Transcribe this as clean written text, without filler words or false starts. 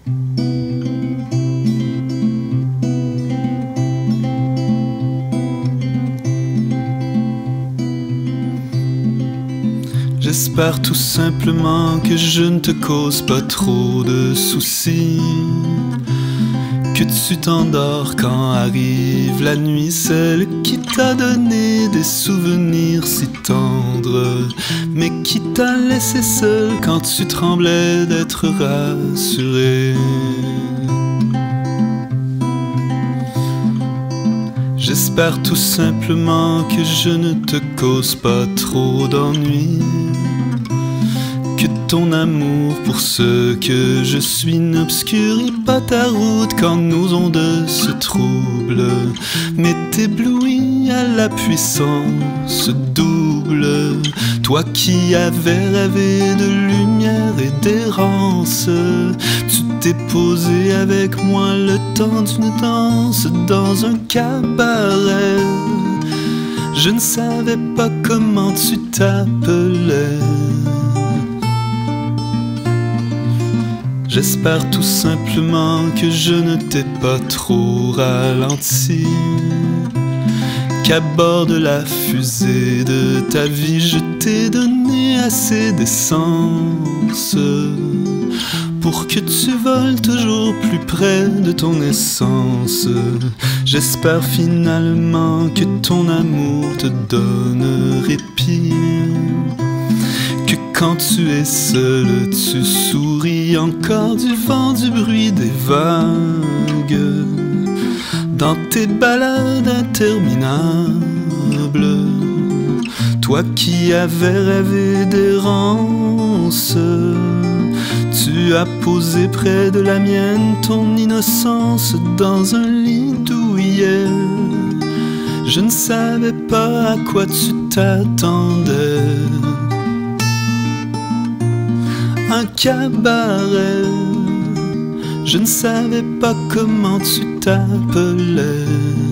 J'espère tout simplement que je ne te cause pas trop de soucis, que tu t'endors quand arrive la nuit, celle qui t'a donné des souvenirs si tendres, mais qui t'a laissé seul quand tu tremblais d'être rassuré. J'espère tout simplement que je ne te cause pas trop d'ennuis, que ton amour pour ce que je suis n'obscurit pas ta route quand nos ondes se troublent, mais t'éblouis à la puissance double. Toi qui avais rêvé de lumière et d'errance, tu t'es posé avec moi le temps d'une danse dans un cabaret. Je ne savais pas comment tu t'appelais. J'espère tout simplement que je ne t'ai pas trop ralenti, qu'à bord de la fusée de ta vie je t'ai donné assez d'essence pour que tu voles toujours plus près de ton essence. J'espère finalement que ton amour te donne répit, que quand tu es seul, tu souris encore du vent, du bruit des vagues, dans tes balades interminables. Toi qui avais rêvé d'errance, tu as posé près de la mienne ton innocence dans un lit douillet. Je ne savais pas à quoi tu t'attendais. Un cabaret, je ne savais pas comment tu t'appelais.